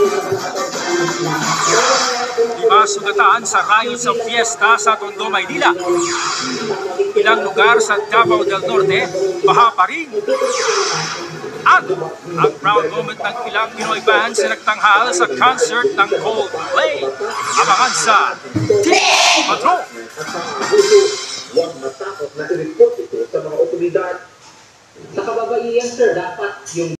Iba sugatan sa kayo sa fiesta sa Tondo, Maynila. Ilang lugar sa Davao del Norte, baha pa rin. At ang proud moment ng ilang Pinoy bands na nagtanghal sa concert ng Coldplay. Abangan sa TV Metro. Huwag matakot na i-report ito sa mga otoridad. Sa kababaihan, sir, dapat yung